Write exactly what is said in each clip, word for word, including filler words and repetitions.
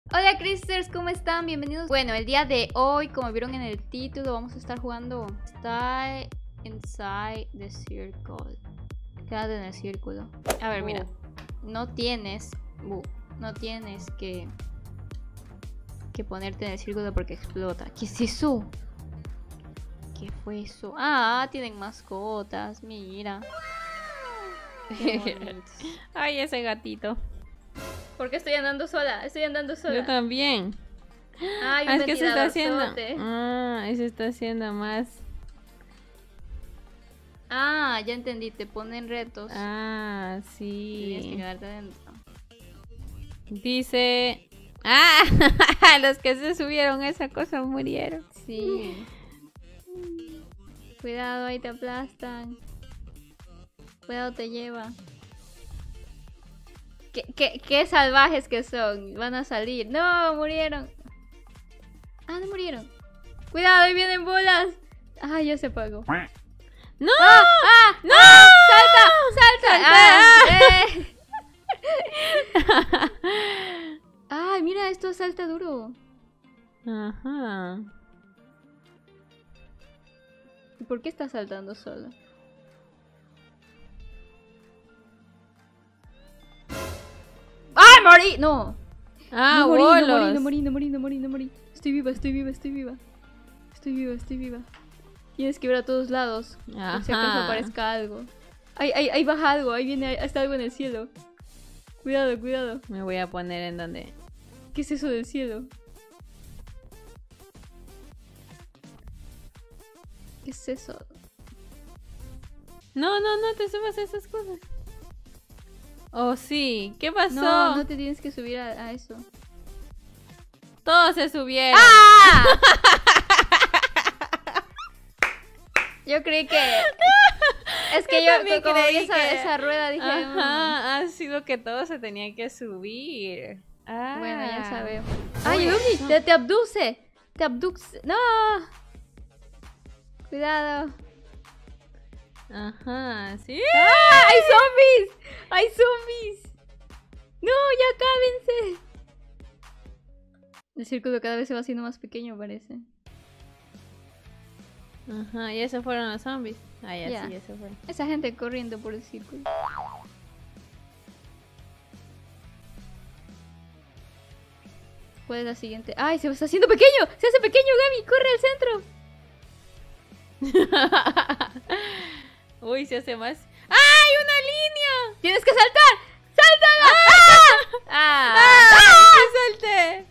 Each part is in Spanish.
Hola Cristers, ¿cómo están? Bienvenidos. Bueno, el día de hoy, como vieron en el título, vamos a estar jugando Stay Inside the Circle. Quédate en el círculo. A ver, mira. No tienes... Uh, no tienes que... Que ponerte en el círculo porque explota. ¿Qué es eso? ¿Qué fue eso? Ah, tienen mascotas, mira. Ay, ese gatito. ¿Por qué estoy andando sola? Estoy andando sola. Yo también. Ay, un ah, es que se está haciendo. ventiladorzote. Ah, se está haciendo más. Ah, ya entendí, te ponen retos. Ah, Y tienes que sí. quedarte adentro. Dice. Ah, los que se subieron a esa cosa murieron. Sí. Cuidado, ahí te aplastan. Cuidado, te lleva. ¿Qué, qué, qué salvajes que son. Van a salir. No, murieron. Ah, no murieron. Cuidado, ahí vienen bolas. Ah, ya se apagó. ¡No! ¡Ah! ¡Ah! ¡No! ¡Salta! ¡Salta! ¡Ah! eh. Ay, mira, esto salta duro. Ajá. ¿Y por qué está saltando solo? ¡Ay, morí! No. Ah, no morí, no morí, bolos. no morí, no morí, no morí, no morí. Estoy viva, estoy viva, estoy viva. Estoy viva, estoy viva. Tienes que ver a todos lados. Por si acaso Ajá. aparezca algo. Ahí, ahí, ahí baja algo, ahí viene, ahí está algo en el cielo. Cuidado, cuidado. Me voy a poner en donde. ¿Qué es eso del cielo? ¿Qué es eso? No, no, no te subas a esas cosas. Oh, sí. ¿Qué pasó? No, no te tienes que subir a, a eso. Todos se subieron. ¡Ah! Yo creí que... Es que Yo yo, también como vi creí esa, que- esa rueda dije... "Mm". Ajá, ha sido que todos se tenían que subir. Ah. Bueno, ya sabemos. Uy, ¡Ay, Umi! no. Te, te abduce. Te abduce. ¡No! Cuidado. Ajá, sí. ¡Ah! ¡Hay zombies! ¡Hay zombies! ¡No! ¡Ya cábense! El círculo cada vez se va haciendo más pequeño, parece. Ajá, y esos fueron los zombies. Ah, ya, Ya. sí, eso fue. Esa gente corriendo por el círculo. ¿Cuál es la siguiente? ¡Ay! Se está haciendo pequeño. Se hace pequeño, Gaby. Corre al centro. Uy, se hace más. ¡Ay, una línea! ¡Tienes que saltar! ¡Sáltala! ¡Ah! ¡Ah! ¡Ah! ¡Me solté!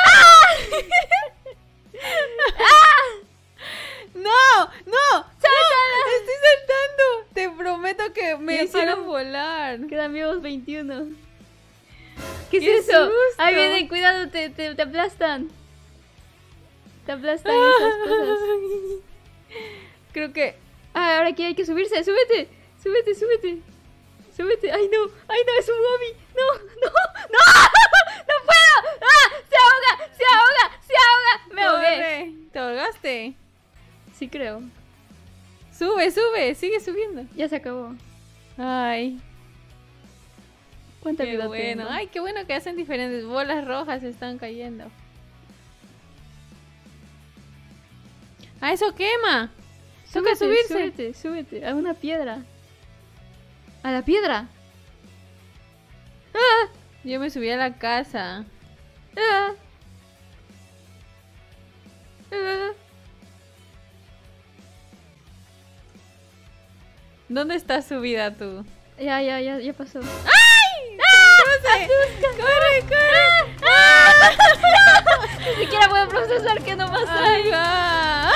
¡Ah! ¡No! ¡No! ¡Sáltala! ¡Estoy saltando! Te prometo que me Ya hicieron paró. volar. Quedan vivos veintiuno. ¿Qué, ¡Qué es eso? susto! Ahí vienen, cuidado, te, te, te aplastan. Te aplastan esas cosas. Creo que. Ah, ahora aquí hay que subirse. ¡Súbete! ¡Súbete, súbete! ¡Súbete! ¡Ay, no! ¡Ay, no! ¡Es un Gobi! ¡No! ¡No! ¡No! ¡No puedo! ¡Ah! ¡Se ahoga! ¡Se ahoga! ¡Se ahoga! ¡Me ahogué! Corre. ¿Te ahogaste? Sí, creo. Sube, sube, sigue subiendo. Ya se acabó. Ay, ¿Cuánta qué vida bueno. tengo? Ay, qué bueno que hacen diferentes bolas rojas, están cayendo. Ah, eso quema. Toca Súbete, subirse. súbete, súbete. A una piedra. ¿A la piedra? ¡Ah! Yo me subí a la casa. ¡Ah! ¡Ah! ¿Dónde está subida tú? Ya, ya, ya, ya pasó. ¡Ay! ¡Ah! ¡Corre, corre! ¡Ah! Ni siquiera puedo procesar que no pasó. ¡Ay, va!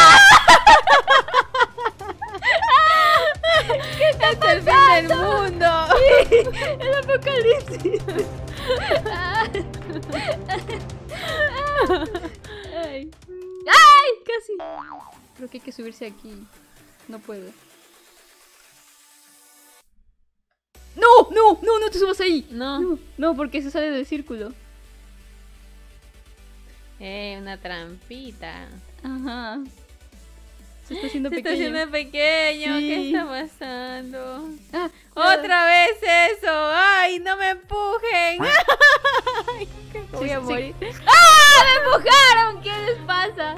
¿Qué está ¡Hasta el fin del mundo! El apocalipsis. Ah. Ay. ¡Ay! Casi. Creo que hay que subirse aquí. No puedo. ¡No! ¡No! ¡No! ¡No te subas ahí! No. No, no, porque se sale del círculo. Eh, una trampita. Ajá. Se está haciendo Se está pequeño. haciendo pequeño. Sí. ¿Qué está pasando? Ah, cuidado. ¡Otra vez eso! ¡Ay, no me empujen! Ay, qué Voy a sí. morir. ¡Ah! ¡Me empujaron! ¿Qué les pasa?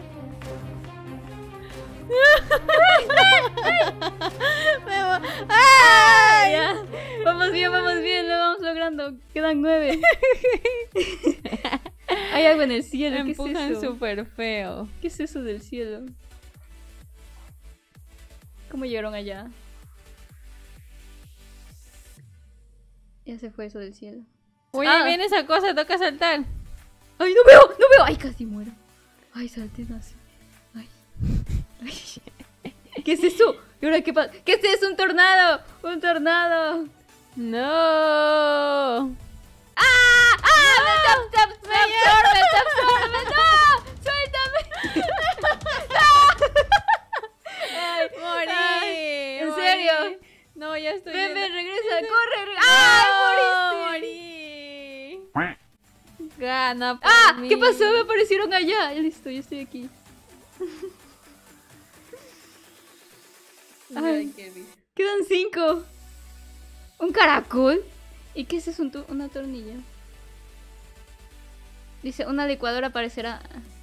Me vo- ¡Ay! Ya. Vamos bien, vamos bien, lo vamos logrando. Quedan nueve. Hay algo en el cielo. Me ¿Qué es empujan eso? súper feo. ¿Qué es eso del cielo? ¿Cómo llegaron allá? Ya se fue eso del cielo. Uy, Ah. ahí viene esa cosa, toca saltar. ¡Ay, no veo! ¡No veo! ¡Ay, casi muero! ¡Ay, salté así! ¡Ay! Ay. ¿Qué es eso? ¿Y ahora qué pasa? ¿Qué es eso? ¡Un tornado! ¡Un tornado! No. ¡Ah! ¡Ah! ¡Me, te, te, me absorbe! ¡Me absorbe! ¡No! ¡Suéltame! Ay, Morí. ay, ¿en morí. serio? No, ya estoy. ven, yendo. ven, regresa, corre, re- ¡ay, No, moriste! morí. Gana por ¡Ah! mí. ¿Qué pasó? Me aparecieron allá. Listo, yo estoy aquí. Ay. qué risa. Quedan cinco. ¿Un caracol? ¿Y qué es eso? Un tu- una tornilla. Dice, una licuadora aparecerá.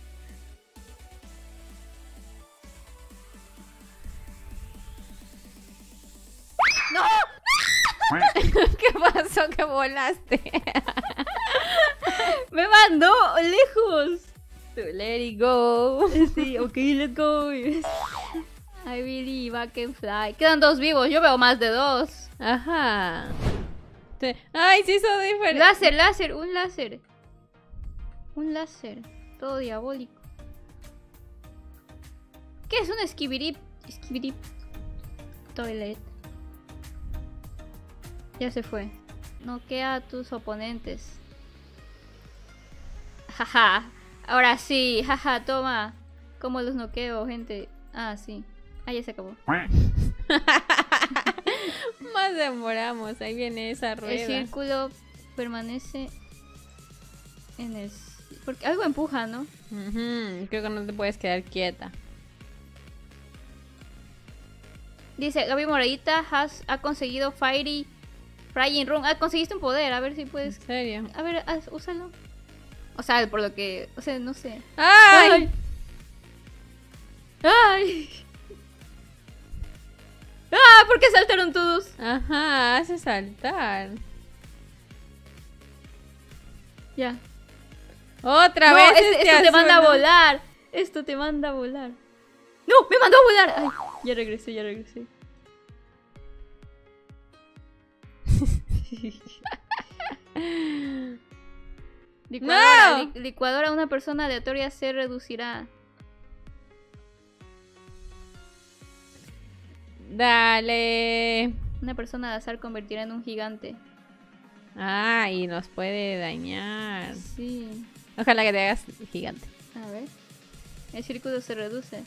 ¡No! ¿Qué pasó que volaste? ¡Me mandó lejos! To let it go. Sí, ok, let's go. I believe I can fly. Quedan dos vivos, yo veo más de dos. Ajá. Te- Ay, sí, hizo diferente. Láser, láser, un láser. Un láser. Todo diabólico. ¿Qué es un skibidi? Skibidi toilet. Ya se fue. Noquea a tus oponentes. Jaja. Ahora sí, jaja, toma. ¿Cómo los noqueo, gente? Ah, sí. Ah, ya se acabó. Más demoramos. Ahí viene esa rueda. El círculo permanece en el... Porque algo empuja, ¿no? Ujú, creo que no te puedes quedar quieta. Dice, Gaby Moradita has, ha conseguido Fiery Frying Room. Ah, conseguiste un poder. A ver si ¿En puedes... serio? A ver, haz- úsalo. O sea, por lo que... O sea, no sé. ¡Ay! ¡Ay! ¡Ah! ¿Por qué saltaron todos? Ajá, hace saltar. Ya. Otra No, vez es- este esto te azul, manda a ¿no? volar. Esto te manda a volar. ¡No! ¡Me mandó a volar! Ay, ya regresé, ya regresé. Licuadora, ¡No! li- licuadora, una persona aleatoria se reducirá. Dale. Una persona al azar convertirá en un gigante. Ah, y nos puede dañar. Sí. Ojalá que te hagas gigante. A ver. El círculo se reduce.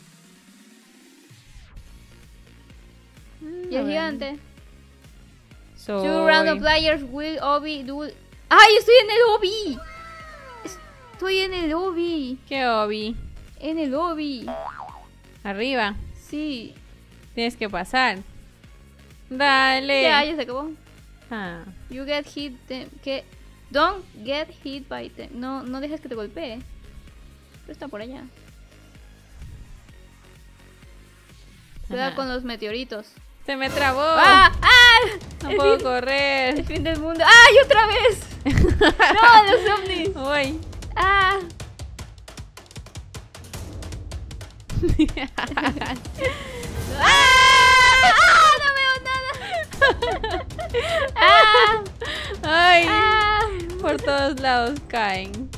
Y el gigante. Soy... Two random players will obby duel. ¡Ay! ¡Estoy en el lobby! Estoy en el lobby. ¿Qué obi? En el lobby. Arriba. Sí. Tienes que pasar. Dale. Ya, ya se acabó. Ah. You get hit them. ¿Qué? Don't get hit by them. No, no dejes que te golpee. Pero está por allá. Cuidado Ajá. con los meteoritos. Se me trabó. ¡Ah! ¡Ah! No El puedo fin- correr. El fin del mundo. ¡Ay, otra vez! ¡No, los ovnis! Uy. ¡Ah! ¡Ah! ¡Ah! ¡No veo nada! ¡Ah! Ay. ¡Ah! Por todos lados caen.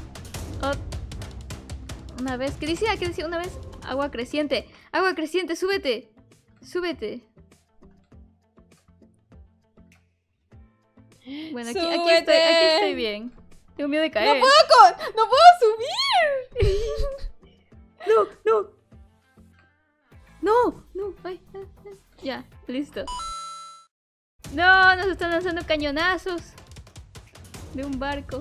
Ot- Una vez, ¿qué decía? ¿Qué decía? Una vez, agua creciente. Agua creciente, súbete. Súbete. Bueno, aquí, aquí, estoy, aquí Súbete. estoy bien. Tengo miedo de No caer. puedo con... no puedo subir. No, no. No, no. Ay, ay, ay. Ya, listo. No, nos están lanzando cañonazos. De un barco.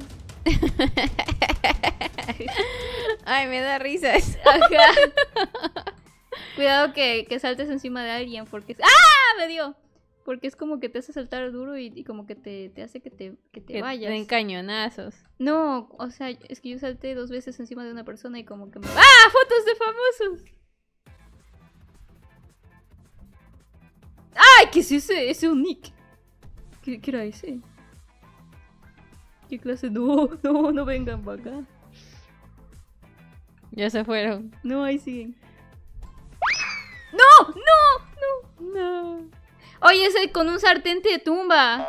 Ay, me da risa eso. Ajá. Cuidado que, que saltes encima de alguien porque... ¡Ah! Me dio. Porque es como que te hace saltar duro y, y como que te, te hace que te, que te Que vayas. den cañonazos. No, o sea, es que yo salté dos veces encima de una persona y como que me... ¡Ah! ¡Fotos de famosos! ¡Ay! ¿Qué es ese? Ese es un nick. ¿Qué, ¿Qué era ese? ¿Qué clase? No, no, no vengan para acá. Ya se fueron. No, ahí siguen. ¡No! ¡No! ¡No! No. Oye, ese con un sartén te tumba.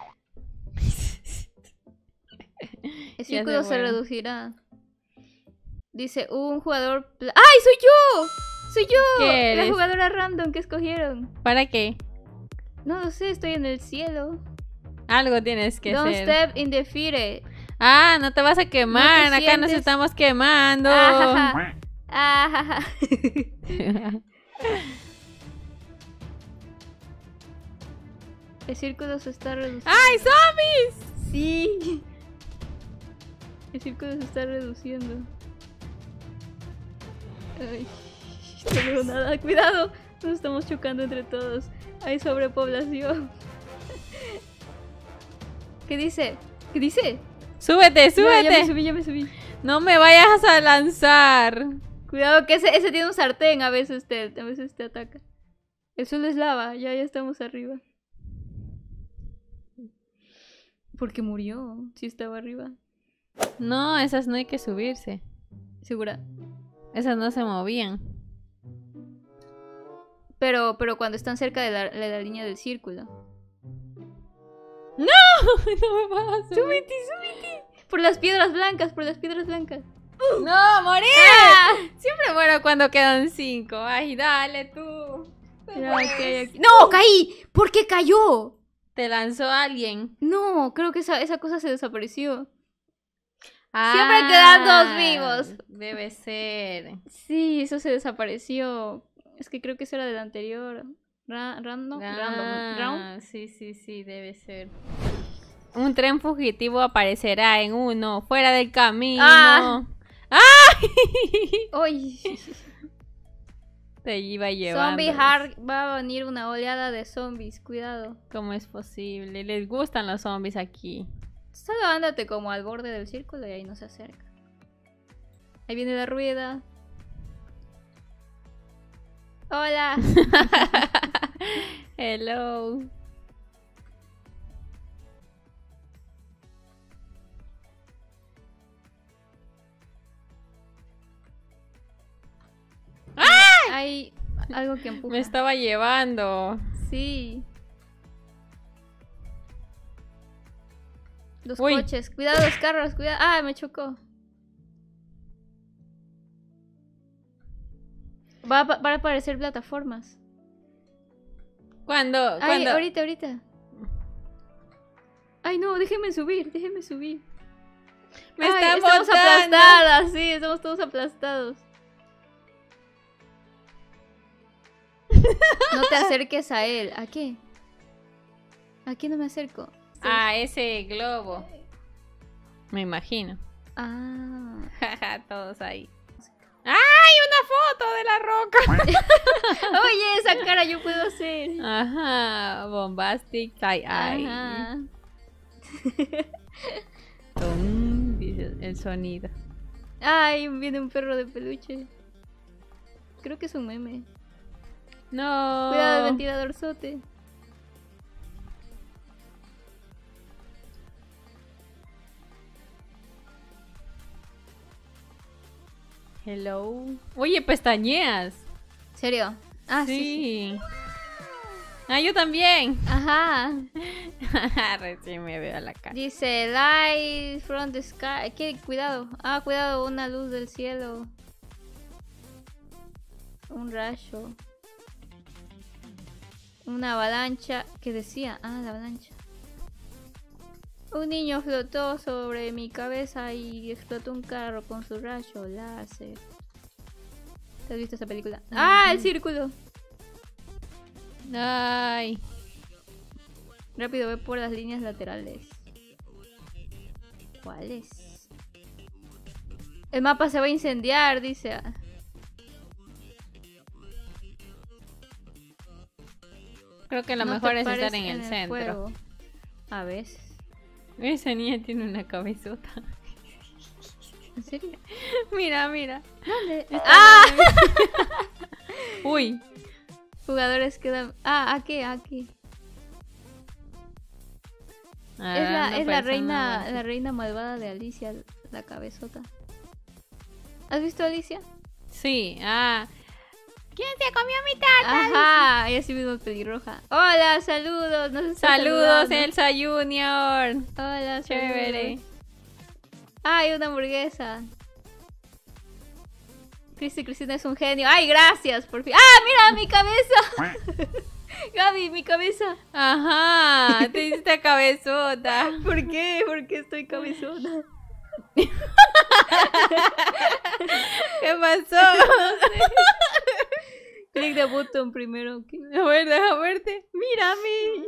El círculo se, se reducirá. Dice, un jugador... ¡Ay, soy yo! ¡Soy yo! ¿Qué La eres? jugadora random que escogieron. ¿Para qué? No lo sé, estoy en el cielo. Algo tienes que Don't hacer. step in the fire. Ah, no te vas a quemar. ¿No te Acá nos sientes? estamos quemando. Ajaja. Ajaja. El círculo se está reduciendo. ¡Ay, zombies! Sí. El círculo se está reduciendo. Ay, no veo nada. Cuidado. Nos estamos chocando entre todos. Hay sobrepoblación. ¿Qué dice? ¿Qué dice? ¡Súbete, Ya, súbete! ya me subí, ya me subí. No me vayas a lanzar. Cuidado que ese, ese tiene un sartén. A veces te, a veces te ataca. El suelo es lava. Ya, ya estamos arriba. Porque murió. Sí estaba arriba. No, esas no hay que subirse. ¿Segura? Esas no se movían. Pero, pero cuando están cerca de la, de la línea del círculo. ¡No! No me vas a subir. ¡Súbete, súbete! Por las piedras blancas, por las piedras blancas. ¡No, morí! ¡Ah! Siempre muero cuando quedan cinco. Ay, dale tú. Tú Ya, puedes. ok, ok. ¡No! ¡Caí! ¿Por qué cayó? Te lanzó alguien. No, creo que esa, esa cosa se desapareció. Ah, Siempre quedan dos vivos. Debe ser. Sí, eso se desapareció. Es que creo que eso era del anterior. Ra random, Ah, random, round. sí, sí, sí, debe ser. Un tren fugitivo aparecerá en uno, fuera del camino. Ah. ¡Ay! ¡Uy! Te iba llevando. Zombie hard. Va a venir una oleada de zombies. Cuidado. ¿Cómo es posible? Les gustan los zombies aquí. Solo ándate como al borde del círculo y ahí no se acerca. Ahí viene la rueda. Hola. Hello. Hay algo que empuja. Me estaba llevando. Sí. Los Uy. coches. Cuidado los carros. Cuidado. Ah, me chocó. Va a, van a aparecer plataformas. ¿Cuándo? Ay, ¿Cuándo? ahorita, ahorita. Ay, no, déjenme subir, déjenme subir. Me Ay, están estamos botando. aplastadas, sí, estamos todos aplastados. No te acerques a él. ¿A qué? ¿A qué no me acerco? A ese globo. Me imagino. Ah. Todos ahí. ¡Ay! Una foto de la roca. Oye, esa cara yo puedo hacer. Ajá. Bombastic tie eye. Ajá. Tum, dice el sonido. Ay, viene un perro de peluche. Creo que es un meme. No. Cuidado el ventilador sote. Hello. Oye, pestañeas. ¿Serio? Ah, sí. Sí. Ah, yo también. Ajá. Recién me veo la cara. Dice light from the sky. ¿Qué? Cuidado. Ah, cuidado, una luz del cielo. Un rayo. Una avalancha. ¿Qué decía? Ah, la avalancha. Un niño flotó sobre mi cabeza y explotó un carro con su rayo láser. ¿Te has visto esa película? ¡Ah, el círculo! Ay. Rápido, ve por las líneas laterales. ¿Cuáles? El mapa se va a incendiar, dice. Creo que lo No te mejor es pares estar en el centro. fuego. A veces. Esa niña tiene una cabezota. ¿En serio? Mira, mira. ¿Dónde? ¡Ah! Uy. Jugadores quedan. Ah, aquí, aquí. Ah, es la, no es la pensaba reina, así. la reina malvada de Alicia, la cabezota. ¿Has visto a Alicia? Sí, ah. ¿Quién se comió mi tarta? Ajá, ella sí mismo pelirroja. Hola, saludos. Nos está Saludos, saludando. Elsa Junior. Hola, Chévere. saludos. Ay, una hamburguesa. Cristi Cristina es un genio. Ay, gracias, por fin. ¡Ah, mira mi cabeza! Gaby, mi cabeza. Ajá, te hiciste cabezota. ¿Por qué? ¿Por qué estoy cabezona? ¿Qué pasó? Click the button primero. ¿Qué? A ver, deja verte. ¡Mírame!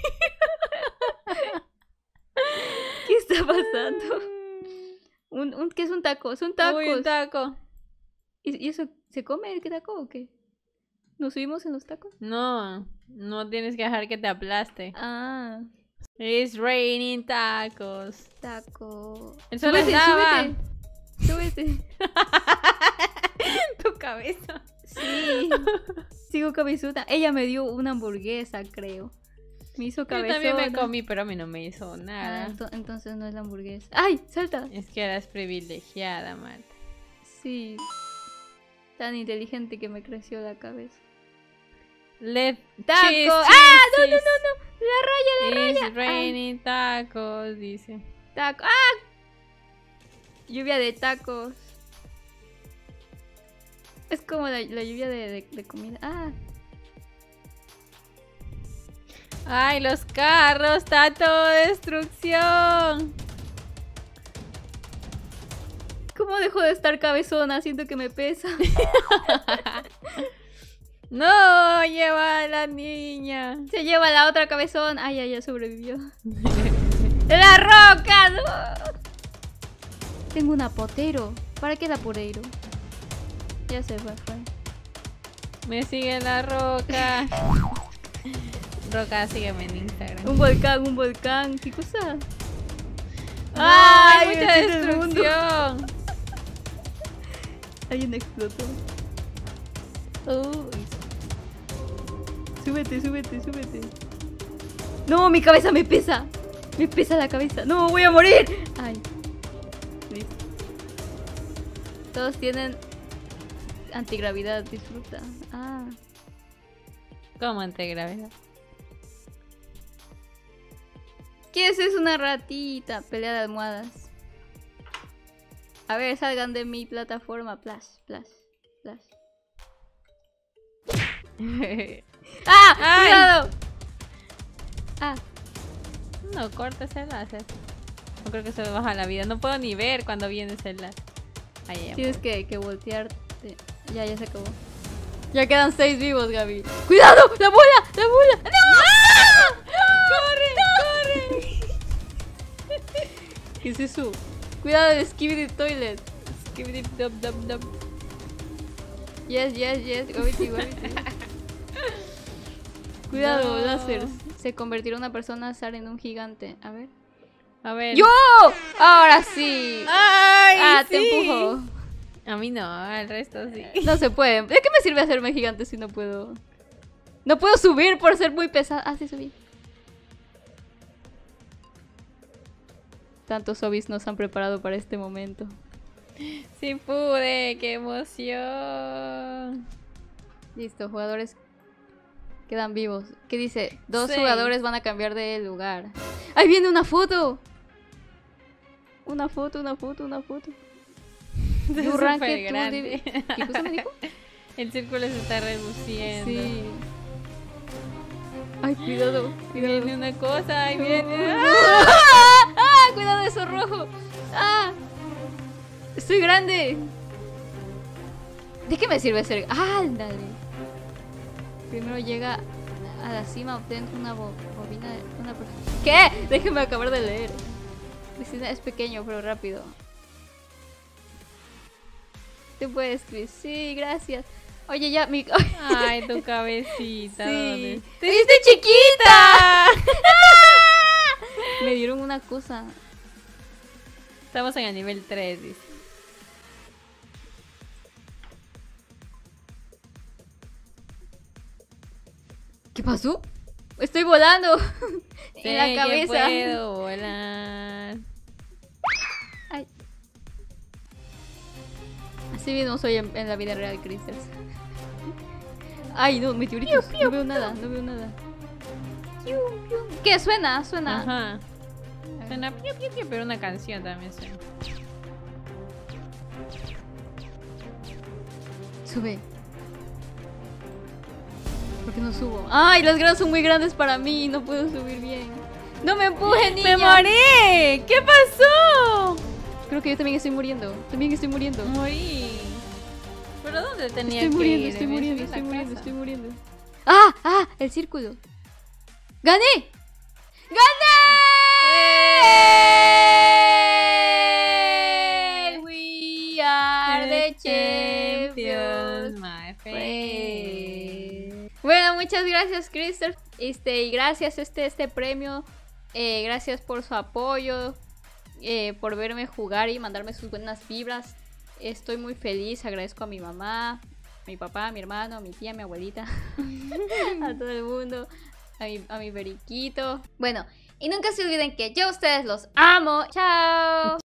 ¿Qué está pasando? Un, un, ¿Qué es un taco? Es un taco. Uy, un taco. ¿Y, ¿Y eso se come el taco o qué? ¿Nos subimos en los tacos? No, no tienes que dejar que te aplaste. Ah, It's raining tacos. taco. El sol Súbete, andaba. súbete. Súbete. Tu cabeza. Sí. Sigo cabezota. Ella me dio una hamburguesa, creo. Me hizo Yo cabezona. también me comí, pero a mí no me hizo Ah, nada. ento- entonces no es la hamburguesa. ¡Ay! ¡Salta! Es que eras privilegiada, Marta. Sí. Tan inteligente que me creció la cabeza. Let ¡Taco! cheese, ¡Ah! ¡No, no, cheese. no, no! ¡La raya, la It's raya! raining tacos, dice. ¡Taco! ¡Ah! Lluvia de tacos. Es como la, la lluvia de, de, de comida. ¡Ah! Ay, los carros, está todo destrucción. ¿Cómo dejo de estar cabezona? Siento que me pesa. No, lleva a la niña. Se lleva la otra cabezón. Ay, ay, ya sobrevivió. ¡La roca! ¡No! Tengo un apotero. ¿Para qué el apotero? Ya se fue, fue. Me sigue la roca. Roca, sígueme en Instagram. Un volcán, un volcán. ¿Qué cosa? ¡Ay, ¡Ay, mucha el fin del mundo! destrucción! Alguien explotó. Uy. Súbete, súbete, súbete. No, mi cabeza me pesa. Me pesa la cabeza. No, voy a morir. Ay. Listo. Todos tienen antigravidad. Disfruta. Ah. ¿Cómo antigravedad? ¿Qué es? Es una ratita. Pelea de almohadas. A ver, salgan de mi plataforma. Plash, plash, plash. ¡Ah! Ay. ¡Cuidado! Ah. No, cortes el láser. No creo que se me baja la vida. No puedo ni ver cuando viene ese láser. Ahí ya. Tienes que, que voltearte. Ya, ya se acabó. Ya quedan seis vivos, Gaby. ¡Cuidado! ¡La bola! ¡La bola! ¡No! ¡Corre! ¡Corre! ¿Qué es eso? Cuidado del Skibidi Toilet. Skibidi dub dub dub. Yes, yes, yes. Gravity, gravity. Cuidado, No. láser. Se convertirá una persona azar en un gigante. A ver. A ver. ¡Yo! Ahora sí. ¡Ay! Ah, te sí! empujo. A mí no, al resto sí. No se puede. ¿De qué me sirve hacerme gigante si no puedo? No puedo subir por ser muy pesada. Ah, sí subí. Tantos hobbies nos han preparado para este momento. Sí pude, qué emoción. Listo, jugadores quedan vivos. ¿Qué dice? Dos Sí. jugadores van a cambiar de lugar. ¡Ahí viene una foto! Una foto, una foto, una foto. Es You rank súper it to grande. the- ¿Qué cosa me dijo? El círculo se está reduciendo. Sí. Ay, cuidado, cuidado. Viene una cosa, ahí viene. ¡Ah! ¡Ah! ¡Cuidado, eso rojo! ¡Ah! ¡Estoy grande! ¿De qué me sirve ser? ¡Ándale! Primero llega a la cima, obtén una bo bobina de una per- ¿Qué? Déjeme acabar de leer. Cristina es pequeño, pero rápido. Tú puedes, Chris. Sí, gracias. Oye, ya, mi... Ay, tu cabecita. Sí. ¿Dónde? ¡Te diste chiquita! Me dieron una cosa. Estamos en el nivel tres, dice. ¿Qué pasó? Estoy volando Sé en la que cabeza. puedo volar. Ay. Así mismo soy en, en la vida real, Crystals. Ay, no, meteoritos. No veo nada, no veo nada. ¿Qué? Suena, suena. Ajá. Suena piu, piu, piu, pero una canción también suena. Sube. ¿Por qué no subo? Ay, las gradas son muy grandes para mí y no puedo subir bien. ¡No me empujen, niña! ¡Me morí! ¿Qué pasó? Creo que yo también estoy muriendo. También estoy muriendo. Morí. ¿Pero dónde tenía Estoy que muriendo, ir? estoy Me muriendo, subí a estoy la muriendo, casa. estoy muriendo. ¡Ah! ¡Ah! El círculo. ¡Gané! ¡Gané! We are the champions, my friend. Bueno, muchas gracias, Crystal. Este, y gracias este, este premio. Eh, gracias por su apoyo. Eh, por verme jugar y mandarme sus buenas vibras. Estoy muy feliz. Agradezco a mi mamá, a mi papá, a mi hermano, a mi tía, a mi abuelita. A todo el mundo. A mi, a mi periquito. Bueno, y nunca se olviden que yo a ustedes los amo. Chao.